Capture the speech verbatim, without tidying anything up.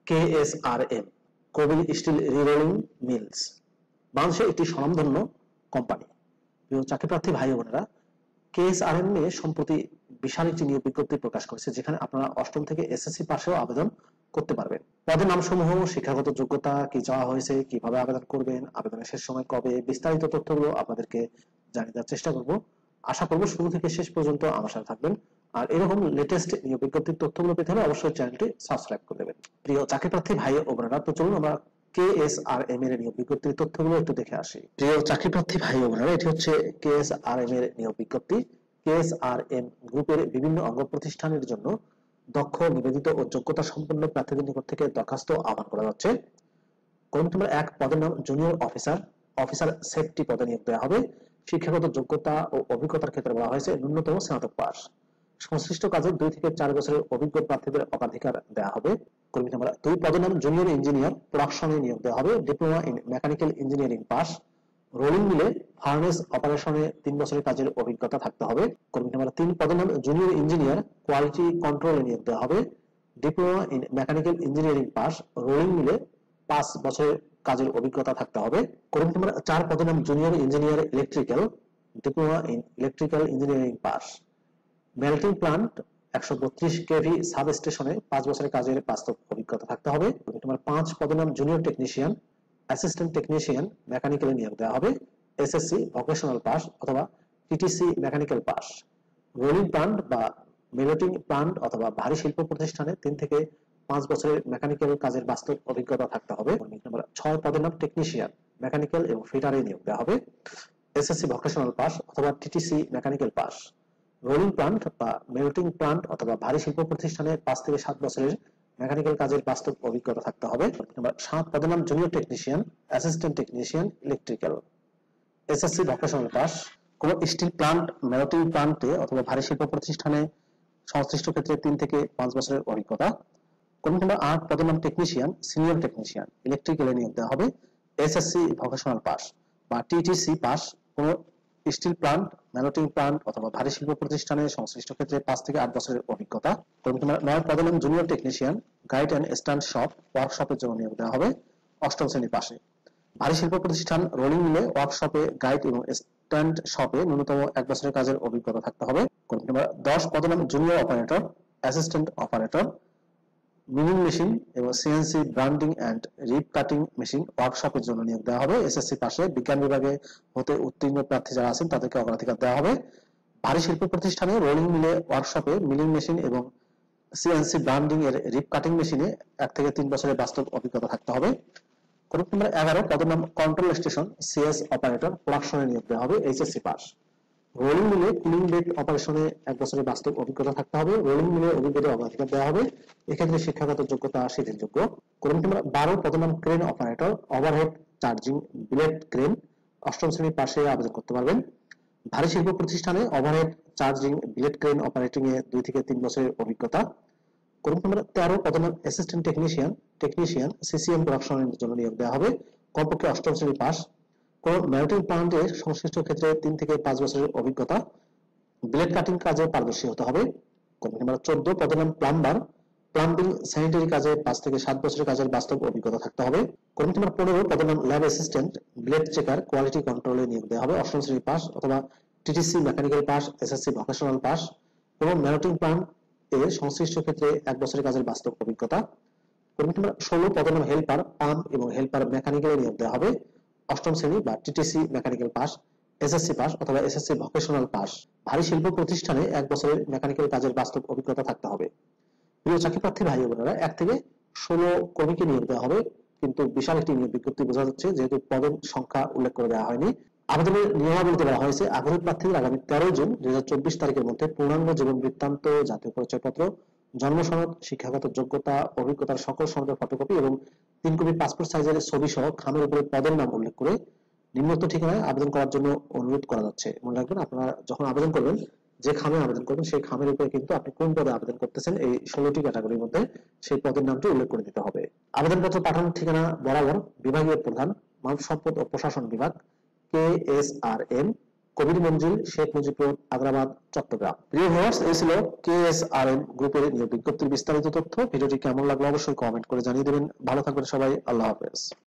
কে S R M কোবিল steel rerolling mills বাংলাদেশের একটি স্বনামধন্য কোম্পানি। প্রিয় চাকরিপ্রার্থী ভাই বোনেরা, কে এস আর এম নিয়ে সম্প্রতি বিশাল একটি নিয়োগ বিজ্ঞপ্তি প্রকাশ করেছে, যেখানে আপনারা অষ্টম থেকে এসএসসি পাশেও আবেদন করতে পারবেন। পদের নামসমূহ, শিক্ষাগত যোগ্যতা কি চাওয়া হয়েছে, কিভাবে আবেদন করবেন, আবেদনের শেষ সময় কবে, বিস্তারিত তথ্যগুলো আপনাদেরকে জানিয়ে দেওয়ার চেষ্টা করব। আশা করব শুরু থেকে শেষ পর্যন্ত আমার সাথে থাকবেন। আর এরকম লেটেস্ট নিয়োগ বিজ্ঞপ্তির তথ্যগুলো পেতে হলে অবশ্যই চ্যানেলটি সাবস্ক্রাইব করে দেবেন। প্রিয় চাকরিপ্রার্থী ভাই ও বোনেরা, তো চলুন আমরা কে এস আর এম এর নিয়োগ বিজ্ঞপ্তির তথ্যগুলো একটু দেখে আসি। প্রিয় চাকরিপ্রার্থী ভাই ও বোনেরা, এটি হচ্ছে কে এস আর এম এর নিয়োগ বিজ্ঞপ্তি। কে এস আর এম গ্রুপের বিভিন্ন অঙ্গ প্রতিষ্ঠানের জন্য দক্ষ, নিবেদিত ও যোগ্যতা সম্পন্ন প্রার্থীদের নিকট থেকে দরখাস্ত আহ্বান করা যাচ্ছে। কর্মী নম্বর এক, পদের নাম জুনিয়র অফিসার, অফিসার সেফটি পদে নিয়োগ দেওয়া হবে। শিক্ষাগত যোগ্যতা ও অভিজ্ঞতার ক্ষেত্রে বলা হয়েছে ন্যূনতম স্নাতক পাস। সংশ্লিষ্ট কাজে দুই থেকে চার বছরের অভিজ্ঞ প্রার্থীদের অগ্রাধিকার দেওয়া হবে। কর্মী নম্বর দুই, পদের নাম জুনিয়র ইঞ্জিনিয়ার, প্রোডাকশনে নিয়োগ দেওয়া হবে। Diploma in mechanical engineering pass. Rolling মিলে ফার্নেস অপারেশনে তিন বছরের কাজের অভিজ্ঞতা থাকতে হবে। কর্মী নম্বর তিন, পদের নাম জুনিয়র ইঞ্জিনিয়ার, কোয়ালিটি কন্ট্রোলে নিয়োগ দেওয়া হবে। Diploma in mechanical engineering pass. Rolling মিলে পাঁচ বছরের কাজের অভিজ্ঞতা থাকতে হবে। কর্মী নম্বর চার, পদের নাম junior engineer electrical, diploma in electrical engineering pass. Melting plant একশো বত্রিশ কেভি সাব স্টেশনে পাঁচ বছরের কাজের বাস্তব অভিজ্ঞতা থাকতে হবে। তোমার পাঁচ, পদের নাম জুনিয়র টেকনিশিয়ান, অ্যাসিস্ট্যান্ট টেকনিশিয়ান মেকানিক্যালে নিয়োগ দেওয়া হবে। এসএসসি ভোকেশনাল পাস অথবা TTC mechanical pass. Rolling plant বা মেল্টিং প্লান্ট অথবা ভারী শিল্প প্রতিষ্ঠানে তিন থেকে পাঁচ বছরের মেকানিক্যাল কাজের বাস্তব অভিজ্ঞতা থাকতে হবে। ছয়, পদের নাম টেকনিশিয়ান মেকানিক্যাল এবং ফিটারে নিয়োগ দেওয়া হবে। এসএসসি ভোকেশনাল পাস অথবা TTC mechanical pass. Rolling plant বা মেল্টিং প্লান্ট অথবা ভারী শিল্প প্রতিষ্ঠানে পাঁচ থেকে সাত বছরের মেকানিক্যাল কাজের বাস্তব অভিজ্ঞতা থাকতে হবে। সাত, পদের নাম junior technician, assistant technician electrical. SSC vocational pass. কোন স্টিল প্লান্ট, মেল্টিং প্লান্টে অথবা ভারী শিল্প প্রতিষ্ঠানে সংশ্লিষ্ট ক্ষেত্রে তিন থেকে পাঁচ বছরের অভিজ্ঞতা। কর্মী নম্বর আট, পদের নাম টেকনিশিয়ান, সিনিয়র টেকনিশিয়ান ইলেকট্রিক্যালে নিয়োগ দেওয়া হবে। এসএসসি ভোকেশনাল পাস বা টিটিসি পাস। কোন স্টিল প্লান্ট, মেল্টিং প্লান্ট অথবা ভারী শিল্প প্রতিষ্ঠানে সংশ্লিষ্ট ক্ষেত্রে পাঁচ থেকে আট বছরের অভিজ্ঞতা। কর্মী নম্বর নয়, পদের নাম junior technician, guide and stand shop ওয়ার্কশপের জন্য নিয়োগ দেওয়া হবে। অষ্টম শ্রেণী পাশে। ভারী শিল্প প্রতিষ্ঠান রোলিং মিলে ওয়ার্কশপে গাইড এবং স্ট্যান্ড শপে ন্যূনতম এক বছরের কাজের অভিজ্ঞতা থাকতে হবে। কর্মী নম্বর দশ, পদের নাম junior operator, assistant operator milling machine এবং CNC branding and rip cutting machine ওয়ার্কশপের জন্য নিয়োগ দেওয়া হবে। এসএসসি পাশে বিজ্ঞান বিভাগে হতে উত্তীর্ণ প্রার্থী যারা আছেন তাদেরকে অগ্রাধিকার দেওয়া হবে। ভারী শিল্প প্রতিষ্ঠানে রোলিং মিলে ওয়ার্কশপে মিলিং মেশিন এবং সিএনসি ব্রান্ডিং এর রিপ কাটিং মেশিনে এক থেকে তিন বছরের বাস্তব অভিজ্ঞতা থাকতে হবে। কর্মী নম্বর এগারো, পদের নাম কন্ট্রোল স্টেশন সিএস অপারেটর প্রোডাকশনে নিয়োগ দেওয়া হবে। HSC pass. রোলিং মিলে কুলিং বেড অপারেশনে এক বছরের বাস্তব অভিজ্ঞতা থাকতে হবে। রোলিং মিলে অভিজ্ঞতা অগ্রাধিকার দেওয়া হবে। এক্ষেত্রে শিক্ষাগত যোগ্যতা শিথিলযোগ্য। কর্মী নম্বর বারো, পদের নাম crane operator, overhead charging billet crane অষ্টম শ্রেণী পাশে আবেদন করতে পারবেন। ভারী শিল্প প্রতিষ্ঠানে overhead charging billet crane operating এ দুই থেকে তিন বছরের অভিজ্ঞতা। কর্মী নম্বর তেরো, পদের নাম অ্যাসিস্ট্যান্ট টেকনিশিয়ান, টেকনিশিয়ান সিসিএম প্রোডাকশনের জন্য নিয়োগ দেওয়া হবে। কমপক্ষে অষ্টম শ্রেণী পাস। কোন মেল্টিং প্লান্টের সংশ্লিষ্ট ক্ষেত্রে তিন থেকে পাঁচ বছরের অভিজ্ঞতা। ব্লেড কাটিং কাজে পারদর্শী হতে হবে। কর্মী নম্বর চোদ্দ, পদের নাম প্লাম্বার, প্লাম্বিং স্যানিটারি কাজে পাঁচ থেকে সাত বছরের কাজের বাস্তব অভিজ্ঞতা থাকতে হবে। কর্মী নম্বর পনেরো, পদের নাম lab assistant, blade checker quality কন্ট্রোলে নিয়োগ দেওয়া হবে। অষ্টম শ্রেণী পাস অথবা TTC mechanical pass, SSC vocational pass. এবং মেল্টিং প্লান্ট এর সংশ্লিষ্ট ক্ষেত্রে এক বছরের কাজের বাস্তব অভিজ্ঞতা। কর্মী নম্বর ষোলো, পদের নাম হেল্পার, পাম্প এবং হেল্পার মেকানিক্যালে নিয়োগ দেওয়া হবে। অষ্টম শ্রেণী বা TTC mechanical pass, SSC pass অথবা এসএসসি ভোকেশনাল পাস। ভারী শিল্প প্রতিষ্ঠানে এক বছরের মেকানিক্যাল কাজের বাস্তব অভিজ্ঞতা থাকতে হবে। প্রিয় চাকরিপ্রার্থী ভাই বোনেরা, এক থেকে ষোলো কর্মীকে নিয়োগ দেওয়া হবে, কিন্তু বিশাল একটি নিয়োগ বিজ্ঞপ্তি বোঝা যাচ্ছে যেহেতু পদের সংখ্যা উল্লেখ করে দেওয়া হয়নি। আবেদনের নিয়মাবলীতে বলা হয়েছে আগ্রহী প্রার্থীদের আগামী তেরো জুন দুই হাজার চব্বিশ তারিখের মধ্যে পূর্ণাঙ্গ জীবন বৃত্তান্ত, জাতীয় পরিচয়পত্র, জন্ম সনদ, শিক্ষাগত যোগ্যতা, অভিজ্ঞতার সকল সনদের ফটোকপি এবং তিন কপি পাসপোর্ট সাইজের ছবি সহ খামের উপরে পদের নাম উল্লেখ করে নিম্নোক্ত ঠিকানায় আবেদন করার জন্য অনুরোধ করা যাচ্ছে। মনে রাখবেন, আপনারা যখন আবেদন করবেন, যে খামে আবেদন করবেন সেই খামের উপরে কিন্তু আপনি কোন পদে আবেদন করতেছেন এই ষোলোটি ক্যাটাগরির মধ্যে সেই পদের নামটি উল্লেখ করে দিতে হবে। আবেদনপত্র পাঠানোর ঠিকানা বরাবর বিভাগীয় প্রধান, মানব সম্পদ ও প্রশাসন বিভাগ, K S R M, Kabir Manzil, Sheikh Mujibpur, Agrabad, Chattogram. প্রিয় ভিউয়ার্স, এই ছিল কেএসআরএম গ্রুপের নিয়োগ বিজ্ঞপ্তির বিস্তারিত তথ্য। ভিডিওটি কেমন লাগলো অবশ্যই কমেন্ট করে জানিয়ে দেবেন। ভালো থাকবেন সবাই, আল্লাহ হাফেজ।